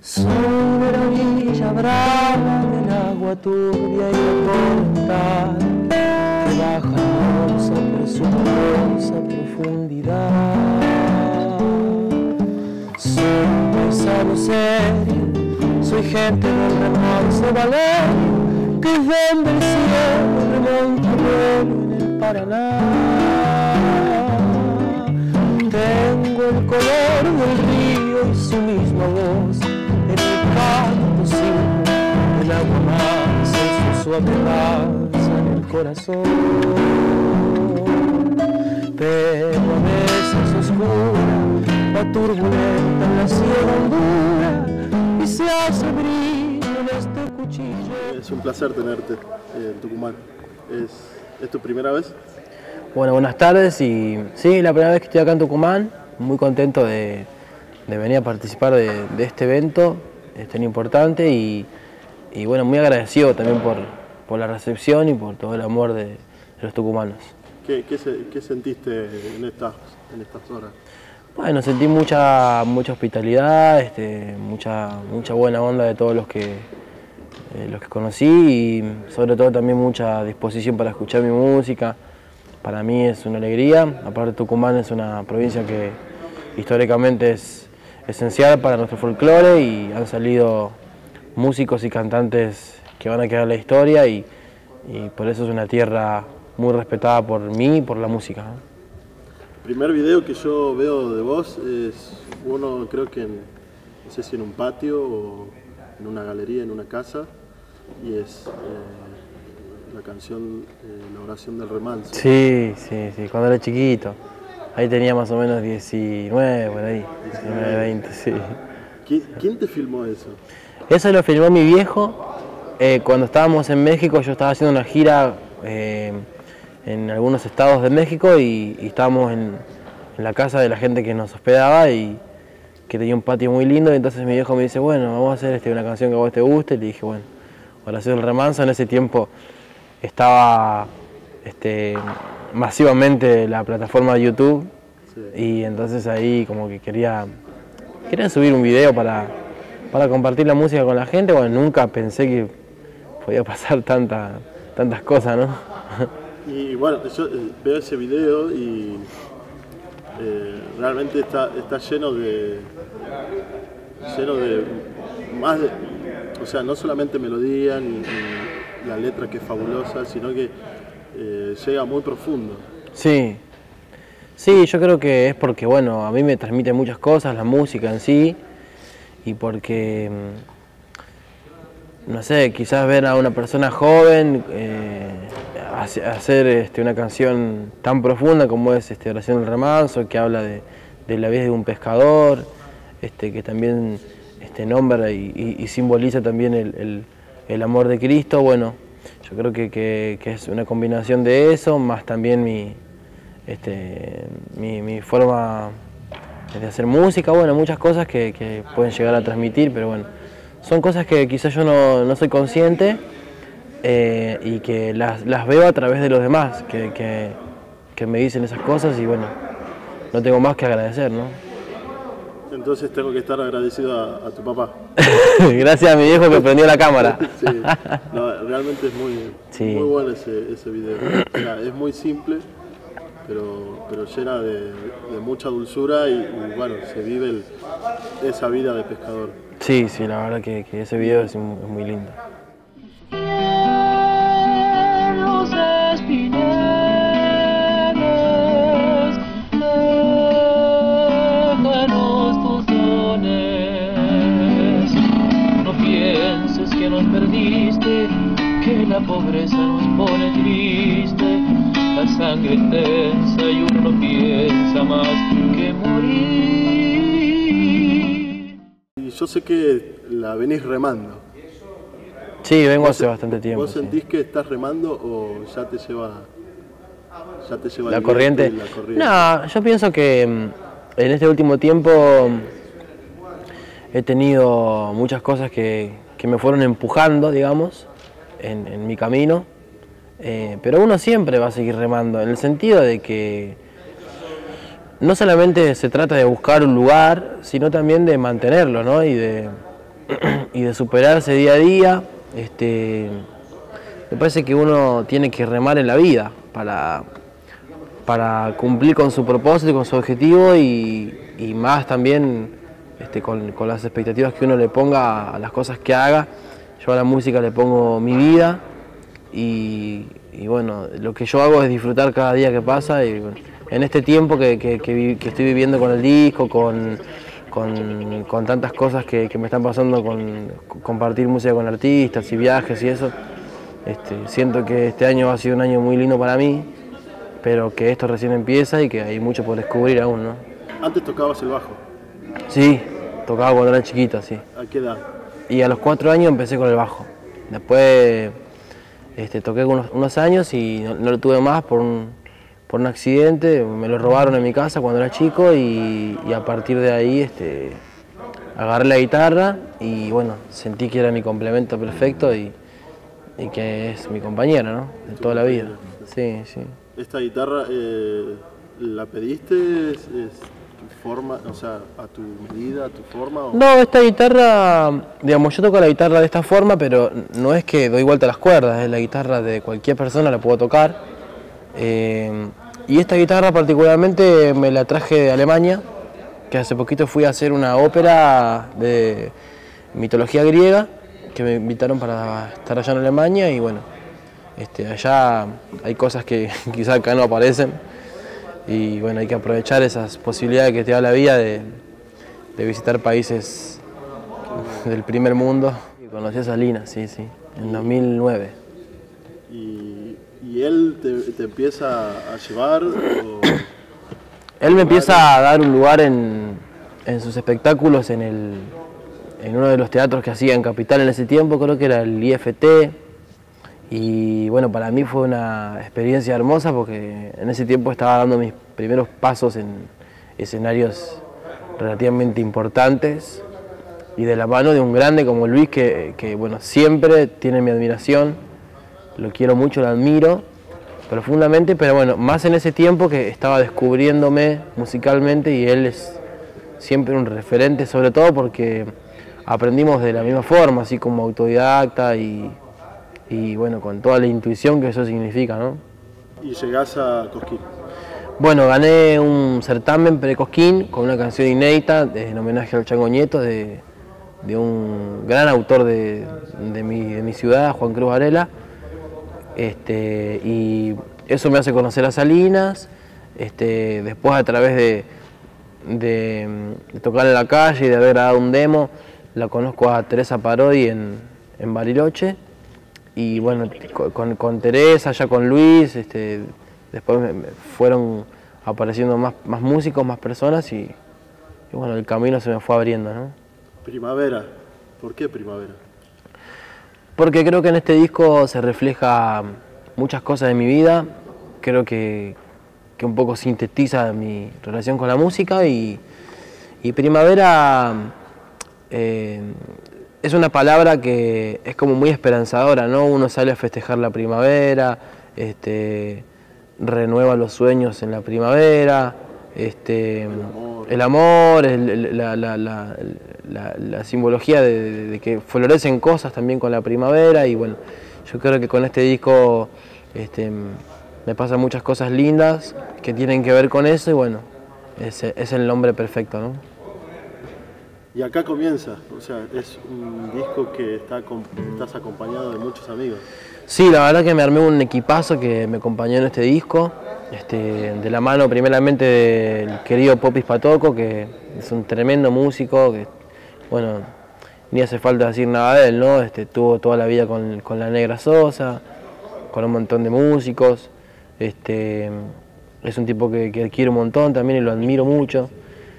Soy de la orilla brava del agua turbia y atormentada que baja hermosa por su poderosa profundidad. Soy un paisano serio, soy gente del remanso Valerio que desde el cielo remonta vuelo en el Paraná. Tengo el color del río y su misma voz en el canto simple del agua mansa y su suave danza en el corazón. Pero a veces oscura, la turbulenta en la sierra hondura y se hace brillo en este cuchillo. Es un placer tenerte en Tucumán. ¿Es tu primera vez? Bueno, buenas tardes y sí, la primera vez que estoy acá en Tucumán, muy contento de venir a participar de este evento tan importante y bueno, muy agradecido también por la recepción y por todo el amor de los tucumanos. ¿Qué sentiste en estas horas? Bueno, sentí mucha hospitalidad, mucha buena onda de todos los que conocí y sobre todo también mucha disposición para escuchar mi música. Para mí es una alegría, aparte Tucumán es una provincia que históricamente es esencial para nuestro folclore y han salido músicos y cantantes que van a quedar en la historia y por eso es una tierra muy respetada por mí y por la música. El primer video que yo veo de vos es uno, creo que no sé si en un patio o en una galería, en una casa, y es la canción La oración del remanso. Sí, cuando era chiquito. Ahí tenía más o menos 19, por ahí, 19, 20, sí. ¿Quién te filmó eso? Eso lo filmó mi viejo. Cuando estábamos en México, yo estaba haciendo una gira en algunos estados de México y estábamos en la casa de la gente que nos hospedaba y que tenía un patio muy lindo. Y entonces mi viejo me dice, bueno, vamos a hacer una canción que a vos te guste. Y le dije, bueno, Oración del Remanso. En ese tiempo estaba masivamente la plataforma de YouTube, sí. Y entonces ahí como que querían subir un video para compartir la música con la gente. Bueno, nunca pensé que podía pasar tantas cosas, ¿no? Y bueno, yo veo ese video y realmente está lleno de más de, o sea, no solamente melodía ni la letra que es fabulosa, sino que llega muy profundo. Sí, yo creo que es porque, bueno, a mí me transmite muchas cosas, la música en sí, y porque, no sé, quizás ver a una persona joven hacer una canción tan profunda como es Oración del Remanso, que habla de la vida de un pescador, que también nombra y simboliza también el amor de Cristo. Bueno, yo creo que es una combinación de eso, más también mi forma de hacer música, bueno, muchas cosas que pueden llegar a transmitir, pero bueno, son cosas que quizás yo no soy consciente y que las veo a través de los demás, que me dicen esas cosas y bueno, no tengo más que agradecer, ¿no? Entonces tengo que estar agradecido a tu papá. Gracias a mi viejo que prendió la cámara. Sí, no, realmente es muy bueno ese video. Es muy simple, pero llena de mucha dulzura y bueno, se vive esa vida de pescador. Sí, la verdad que ese video es muy lindo. Que la pobreza nos pone triste, la sangre intensa y uno no piensa más que morir. Y yo sé que la venís remando. Sí, vengo hace bastante tiempo. ¿Vos sentís que estás remando o ya te lleva la corriente? No, yo pienso que en este último tiempo he tenido muchas cosas que me fueron empujando, digamos, en mi camino, pero uno siempre va a seguir remando, en el sentido de que no solamente se trata de buscar un lugar, sino también de mantenerlo, ¿no? Y de y de superarse día a día. Me parece que uno tiene que remar en la vida para cumplir con su propósito y con su objetivo y más también con las expectativas que uno le ponga a las cosas que haga. Yo a la música le pongo mi vida y bueno, lo que yo hago es disfrutar cada día que pasa y bueno, en este tiempo que estoy viviendo con el disco, con tantas cosas que me están pasando, con compartir música con artistas y viajes y eso, siento que este año ha sido un año muy lindo para mí, pero que esto recién empieza y que hay mucho por descubrir aún, ¿no? ¿Antes tocabas el bajo? Sí, tocaba cuando era chiquito, sí. ¿A qué edad? Y a los 4 años empecé con el bajo. Después toqué unos años y no lo tuve más por un accidente. Me lo robaron en mi casa cuando era chico y a partir de ahí agarré la guitarra y bueno, sentí que era mi complemento perfecto y que es mi compañera, ¿no? De toda la vida. Sí, sí. ¿Esta guitarra la pediste? ¿Es forma, o sea, a tu medida, a tu forma? ¿O? No, esta guitarra, digamos, yo toco la guitarra de esta forma, pero no es que doy vuelta a las cuerdas, es la guitarra de cualquier persona, la puedo tocar. Y esta guitarra particularmente me la traje de Alemania, que hace poquito fui a hacer una ópera de mitología griega, que me invitaron para estar allá en Alemania y bueno, allá hay cosas que quizás acá no aparecen. Y bueno, hay que aprovechar esas posibilidades que te da la vida de visitar países del primer mundo. Conocí a Salinas, sí, en 2009. ¿Y él te empieza a llevar? Él me empieza a dar un lugar en sus espectáculos en uno de los teatros que hacía en Capital en ese tiempo, creo que era el IFT. Y bueno, para mí fue una experiencia hermosa porque en ese tiempo estaba dando mis primeros pasos en escenarios relativamente importantes y de la mano de un grande como Luis que bueno, siempre tiene mi admiración, lo quiero mucho, lo admiro profundamente, pero bueno, más en ese tiempo que estaba descubriéndome musicalmente y él es siempre un referente, sobre todo porque aprendimos de la misma forma, así como autodidacta y bueno, con toda la intuición que eso significa, ¿no? ¿Y llegás a Cosquín? Bueno, gané un certamen pre-Cosquín con una canción inédita en homenaje al Chango Nieto de un gran autor de mi ciudad, Juan Cruz Varela. Y eso me hace conocer a Salinas. Después a través de tocar en la calle y de haber dado un demo, la conozco a Teresa Parodi en Bariloche. Y bueno, con Teresa, ya con Luis, después fueron apareciendo más músicos, más personas y bueno, el camino se me fue abriendo, ¿no? Primavera, ¿por qué Primavera? Porque creo que en este disco se refleja muchas cosas de mi vida, creo que un poco sintetiza mi relación con la música y Primavera es una palabra que es como muy esperanzadora, ¿no? Uno sale a festejar la primavera, renueva los sueños en la primavera, el amor, la simbología de que florecen cosas también con la primavera y bueno, yo creo que con este disco me pasan muchas cosas lindas que tienen que ver con eso y bueno, es el nombre perfecto, ¿no? Y acá comienza, o sea, es un disco que estás acompañado de muchos amigos. Sí, la verdad que me armé un equipazo que me acompañó en este disco, de la mano primeramente del querido Popis Patoco, que es un tremendo músico, que bueno, ni hace falta decir nada de él, ¿no? Tuvo toda la vida con la Negra Sosa, con un montón de músicos, es un tipo que quiero un montón también y lo admiro mucho.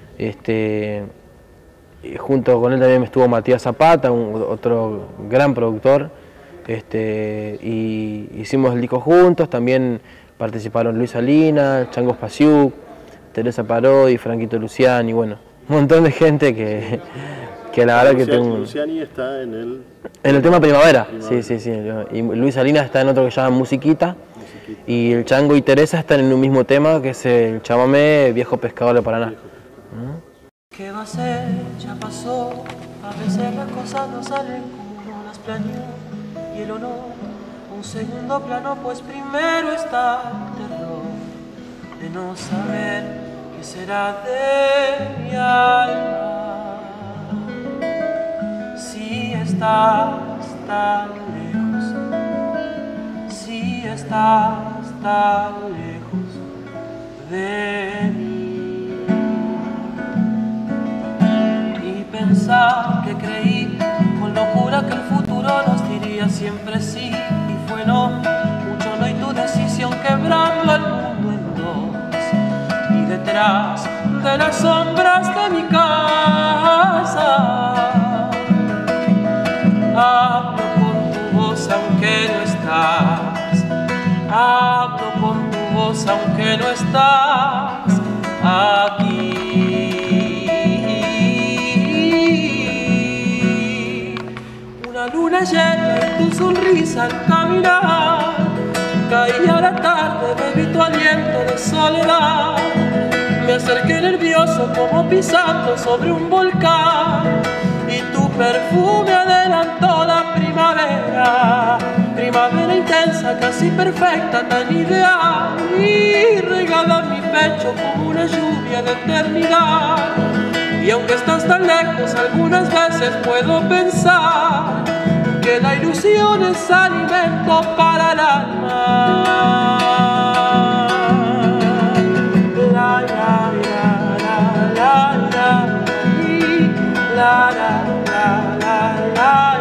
Y junto con él también estuvo Matías Zapata, otro gran productor, y hicimos el disco juntos, también participaron Luis Salinas, Chango Spasiuk, Teresa Parodi, Franquito Luciani, bueno, un montón de gente que la verdad que tengo... Luciani está en el tema Primavera, sí, y Luis Salinas está en otro que se llama Musiquita, y el Chango y Teresa están en un mismo tema que es el chamamé Viejo Pescador de Paraná. ¿Qué va a ser? Ya pasó, A veces las cosas no salen como uno las planeó y el honor un segundo plano, pues primero está el terror de no saber qué será de mi alma. Si estás tan lejos, si estás tan lejos de mí. Pensar que creí con locura que el futuro nos diría siempre sí, y fue no, mucho no, y tu decisión quebrando el mundo en dos. Y detrás de las sombras de mi casa hablo con tu voz aunque no estás, hablo con tu voz aunque no estás aquí. Luna llena y tu sonrisa al caminar, caía la tarde, bebí tu aliento de soledad. Me acerqué nervioso como pisando sobre un volcán, y tu perfume adelantó la primavera, primavera intensa, casi perfecta, tan ideal, y regala en mi pecho como una lluvia de eternidad. Y aunque estás tan lejos, algunas veces puedo pensar que la ilusión es alimento para el alma. La la la la la la la la la la.